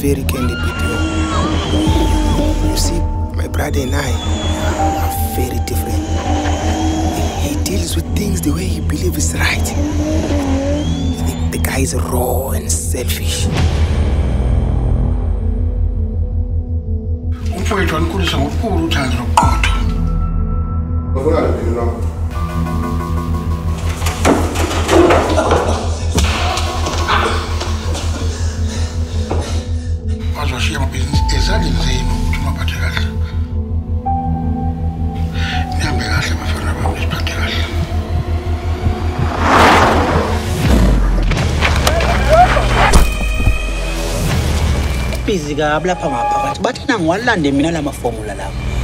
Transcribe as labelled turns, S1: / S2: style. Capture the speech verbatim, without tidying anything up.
S1: very candid with you. You see, my brother and I are very different. He deals with things the way he believes is right. The, the guy is raw and selfish.
S2: Umfowethu wanikhulisa ngokukhulu uthando nokuqotho.
S3: Ngifuna nini lo?
S2: Bazoshiya amabhizinisi ezandleni zenu ukuthi maphathe kahle. Nihambe kahle bafana bami, siphathe kahle.
S4: Busy ka lapha ngaphakathi bathina ngiwalande mina lama formula lapha.